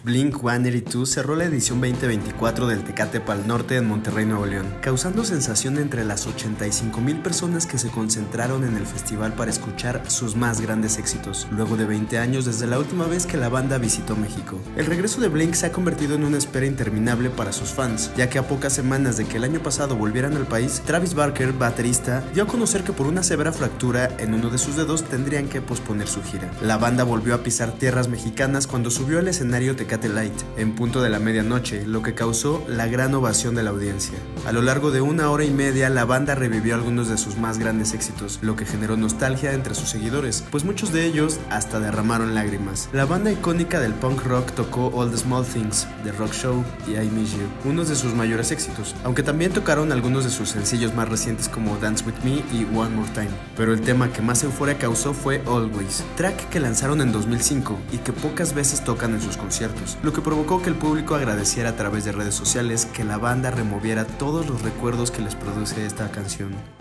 Blink-182 cerró la edición 2024 del Tecate Pal Norte en Monterrey, Nuevo León, causando sensación entre las 85,000 personas que se concentraron en el festival para escuchar sus más grandes éxitos, luego de 20 años desde la última vez que la banda visitó México. El regreso de Blink se ha convertido en una espera interminable para sus fans, ya que a pocas semanas de que el año pasado volvieran al país, Travis Barker, baterista, dio a conocer que por una severa fractura en uno de sus dedos tendrían que posponer su gira. La banda volvió a pisar tierras mexicanas cuando subió al escenario Tecate Light, en punto de la medianoche, lo que causó la gran ovación de la audiencia. A lo largo de 1 hora y media, la banda revivió algunos de sus más grandes éxitos, lo que generó nostalgia entre sus seguidores, pues muchos de ellos hasta derramaron lágrimas. La banda icónica del punk rock tocó All the Small Things, The Rock Show y I Miss You, unos de sus mayores éxitos, aunque también tocaron algunos de sus sencillos más recientes como Dance With Me y One More Time. Pero el tema que más euforia causó fue Always, track que lanzaron en 2005 y que pocas veces tocan en sus conciertos, lo que provocó que el público agradeciera a través de redes sociales que la banda removiera todos los recuerdos que les produce esta canción.